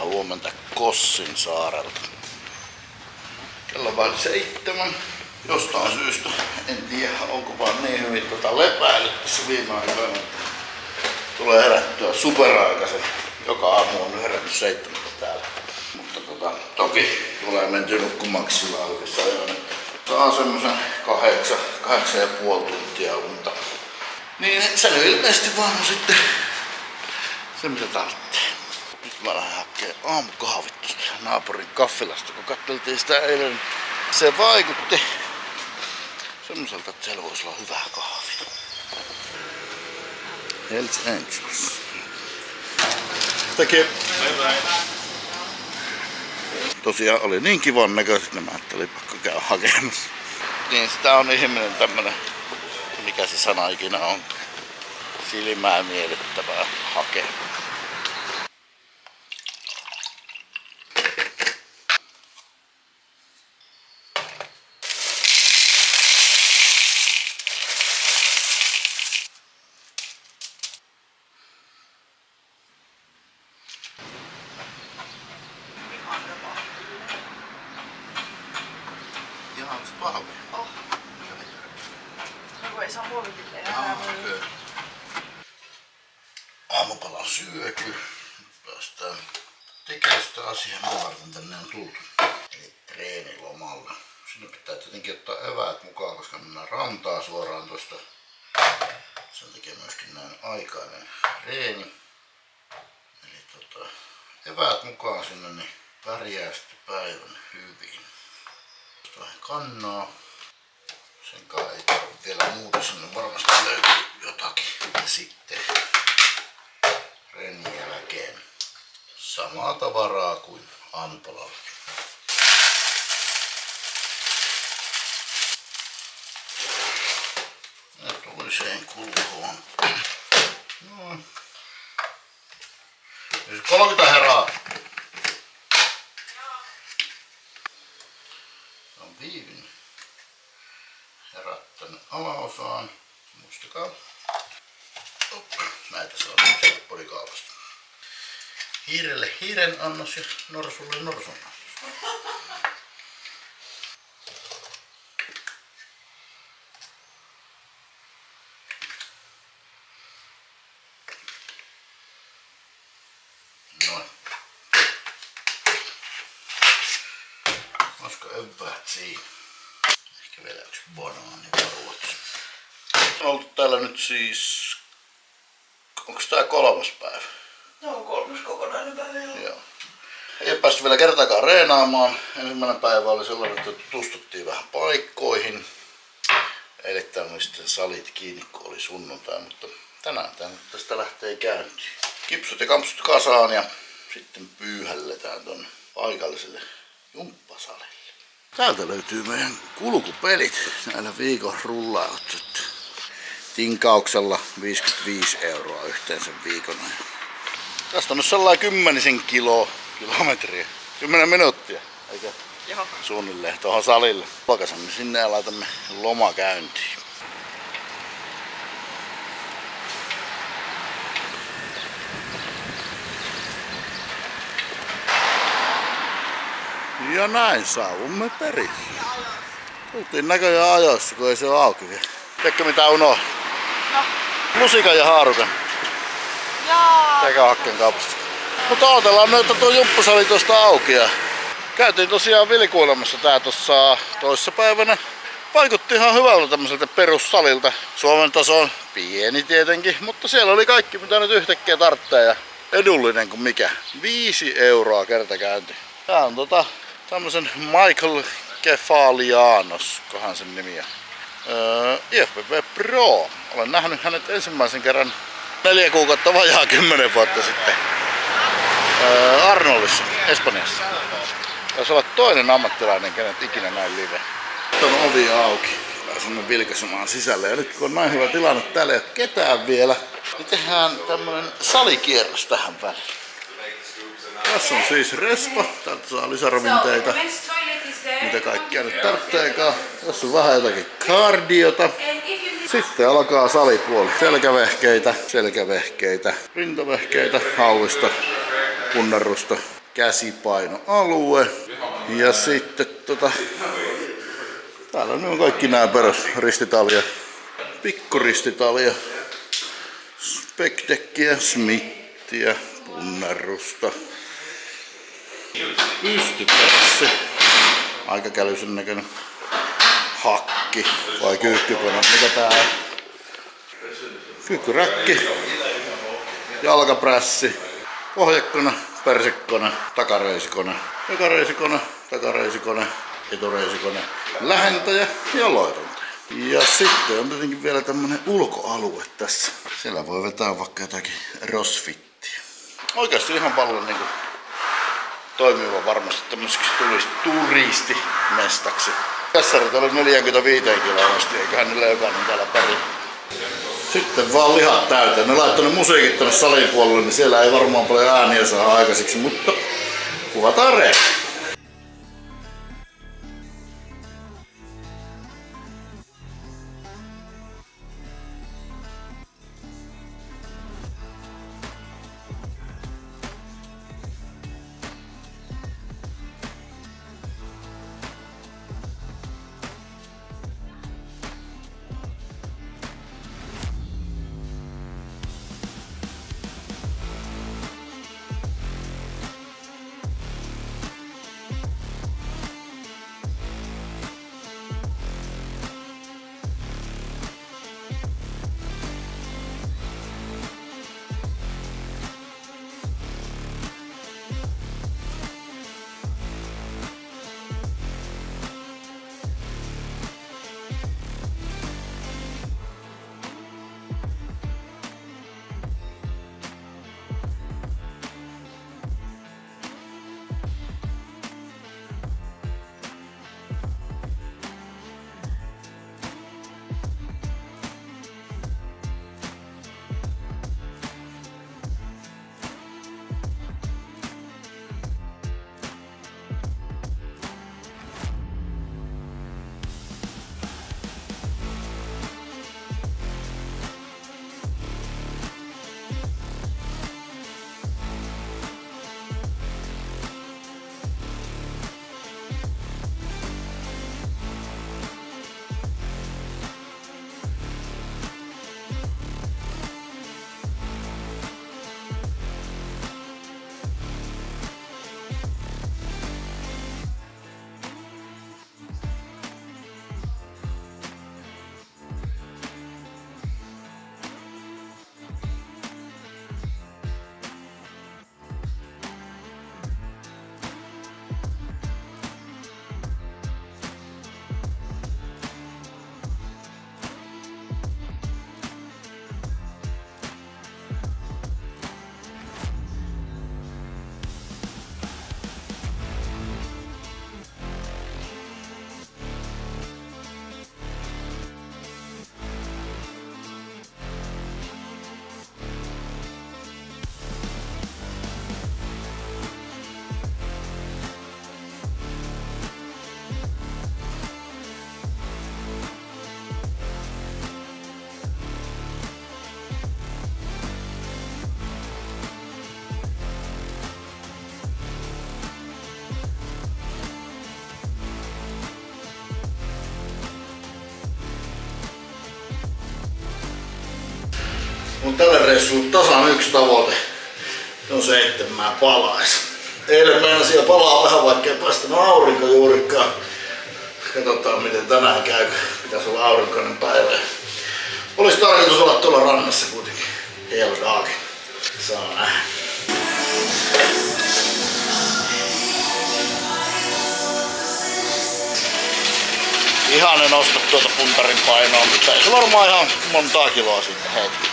huomenta Kossin saarelta. Kello on vain 7. Jostain syystä, en tiedä onko vaan niin hyvin lepäillyt tässä viime aikoina, että tulee herättyä superaikaisen. Joka aamu on herätty 7 täällä. Mutta toki tulee mentyä nukkumaksi sillä oikeassa ajoina. Saa semmosen 8,5 tuntia unta. Niin se nyt ilmeisesti vaan on sitten se mitä tarvitsee. Nyt mä lähden hakemaan aamukahvit tuosta naapurin kaffilasta, kun katseltiin sitä eilen. Se vaikutti semmoiselta, että siellä voisi olla hyvää kahvia. Hells Angels. Tekee. Tosiaan oli niin kivan näköiset, että mä ajattelin pakko käydä hakemassa. Niin sitä on ihminen tämmönen, mikä se sana ikinä on, silmää miellyttävää hakea. Onks pahvi? Oh. No kun ei saa muovikille enää. Aamupala on syöty. Päästään tekemään sitä asiaa, mitä varten tänne on tultu. Eli treenilomalla. Sinne pitää tietenkin ottaa eväät mukaan, koska mennään rantaa suoraan tosta. Sen takia myöskin näin aikainen reeni. Eli eväät mukaan sinne, niin pärjää sitten päivän hyvin. Vähän kannaa. Sen kai ei tarvitse vielä muuta, sinne varmasti löytyy jotakin. Ja sitten reenin jälkeen samaa tavaraa kuin aamupalalla. Ja toiseen kulhoon. Noin. 30 herraa. Viivin herättänyt alaosaan. Muistakaa. Näitä saa nyt podikaupasta. Hiirelle hiiren annos ja norsulle norsun annos. Noin. Olisiko eväät siinä? Ehkä vielä yksi banaani ruotsi. Oltu täällä nyt siis... Onko tää 3. päivä? Joo, 3. kokonainen päivä joo. Ei päästy vielä kertaakaan reenaamaan. Ensimmäinen päivä oli sellainen, että tutustuttiin vähän paikkoihin. Eilettäin oli sitten salit kiinni, kun oli sunnuntai, mutta tänään tästä lähtee käyntiin. Kipsut ja kampsut kasaan ja sitten pyyhälletään tonne paikalliselle jumppasalille. Täältä löytyy meidän kulkupelit näillä viikon rullaajat. Tinkauksella 55 € yhteensä viikon ajan. Tästä on nyt sellainen 10 kilometriä. 10 minuuttia, eikä? Joo. Suunnilleen tuohon salille. Palkasamme sinne ja laitamme lomakäyntiin. Ja näin saavumme perille. Tultiin näköjään ajoissa, kun ei se ole auki vielä. Tiedätkö mitä unohdin? No. Lusikan ja haarukan. Jaa. Eikä hakkeen kaupasta. Mutta odotellaan nyt, että tuo jumppasali tuosta auki. Ja käytiin tosiaan vilkuilemassa tää tossa toissapäivänä. Vaikutti ihan hyvältä tämmöiseltä perussalilta. Suomen taso on pieni tietenkin, mutta siellä oli kaikki mitä nyt yhtäkkiä tarvitsee ja edullinen kuin mikä. 5 € kertakäynti. Tää on tämmösen Michael Kefalianos, kohan sen nimi on. IFBB Pro. Olen nähnyt hänet ensimmäisen kerran 4 kuukautta vajaa 10 vuotta sitten. Arnoldissa, Espanjassa. Taisi olla toinen ammattilainen, kenet ikinä näin live. Nyt on ovi auki. Pääsemme vilkaisemaan sisälle. Ja nyt kun on näin hyvä tilanne, täällä ei ole ketään vielä, niin tehdään tämmönen salikierros tähän väliin. Tässä on siis respa. Täältä saa lisäravinteita. Mitä kaikkia nyt tarvitseekaan. Tässä on vähän jotakin kardiota. Sitten alkaa salipuoli. Selkävehkeitä, rintavehkeitä, hauista, punnerrusta, käsipainoalue. Ja sitten täällä on kaikki nämä perusristitalia, pikkuristitalia, spekdekkiä, smittiä, punnerusta, pystypessi, aika kälyisen näköinen hakki vai kyykkykone, mikä tää on? Kyykkyräkki, jalkaprässi, pohjakone, persikone, takareisikone, takareisikone, etureisikone, lähentäjä ja loitontaja. Ja sitten on tietenkin vielä tämmönen ulkoalue tässä. Siellä voi vetää vaikka jotakin crossfittiä. Oikeasti ihan paljon niinku toimiva varmasti tämmöiseksi tulisi turistimestaksi. Kässärit oli 45 kiloa asti, eiköhän niillä jokainen täällä pärjää. Sitten vaan lihat täyteen. Ne laittoi ne musiikit tonne salin puolelle, niin siellä ei varmaan paljon ääniä saa aikaiseksi, mutta kuvataan reikki. Mun tällä reissulla tasan yksi tavoite. On se, että mä palaisin. Eilen meinasin jo palaa vähän, vaikka ei päästänyt aurinko juurikaan. Katsotaan miten tänään käy. Pitäisi olla aurinkoinen päivä. Olisi tarkoitus olla tuolla rannassa kuitenkin. Heldaagi. Saa nähdä. Ihanen nosta tuota puntarin painoa, mutta ei se varmaan ihan montaa kiloa sitten hetki.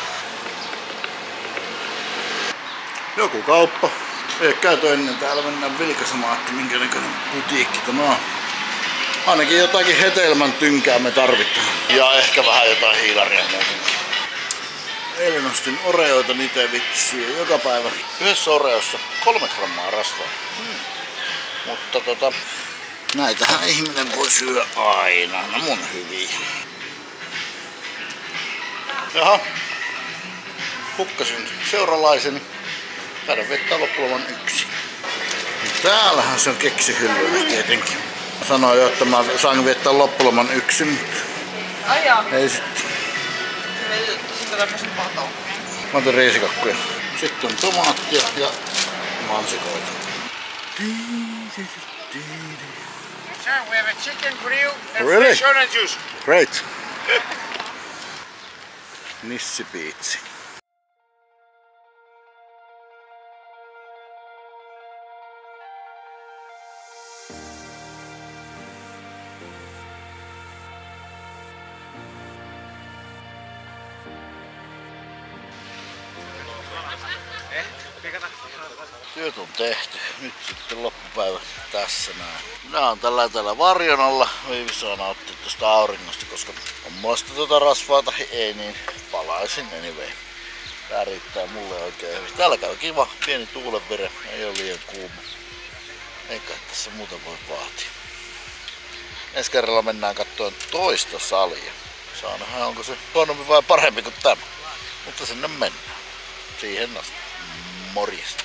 Joku kauppa. Ei ole käyty ennen, täällä mennään vilkaisemaan, että minkä näköinen putiikki tämä on. Ainakin jotakin hetelmän tynkää me tarvitaan. Ja ehkä vähän jotain hiilaria muutenkin. Eilen ostin oreoita, niitä ei vittu syö joka päivä. Yhdessä oreossa 3 grammaa rasvaa. Mutta näitähän ihminen voi syödä aina. No mun hyviä. Jaha. Hukkasin seuralaiseni. Taidan vetää loppuun 1. Täällähän se on keksihyllyllä tietenkin. Sanoin jo, että mä saan viettää loppuloman yksin, mutta Ai jaa. ei sitten. Sitten tämmösen paton. Mä otan riisikakkuja. Sitten on tomaattia ja mansikoita. Sir, we have a chicken grill and Really? fresh orange juice. Great! Nissipiitsi. Työt on tehty. Nyt sitten loppupäivä tässä näin. Nää on tällä varjon alla. Viivi nauttia tuosta auringosta, koska on mulla sitten rasvaa tai ei, niin palaisin anyway. Tää riittää mulle oikein hyvin. Täällä käy kiva, pieni tuulenvire, ei oo liian kuuma. Eikä tässä muuta voi vaatia. Ensi kerralla mennään katsoen toista salia. Saa nähdä, onko se huonompi vai parempi kuin tämä. Mutta sinne mennään. Siihen asti. Morjesta.